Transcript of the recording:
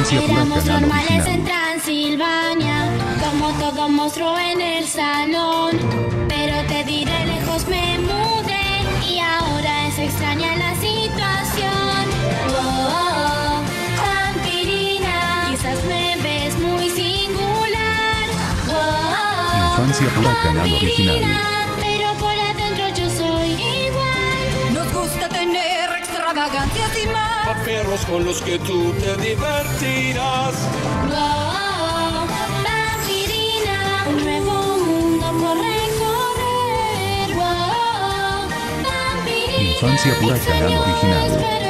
Infancia pura, Éramos canal normales en original. Transilvania, como todo monstruo en el salón. Pero te diré, lejos me mudé y ahora es extraña la situación. Oh, vampirina, quizás me ves muy singular. Oh, Infancia pura, canal original. pero por adentro yo soy igual. Nos gusta tener extravagancias y más. Perros con los que tú te divertirás. Wow, vampirina, un nuevo mundo por recorrer. Wow, vampirina, Infancia pura, canal extraño original. es, pero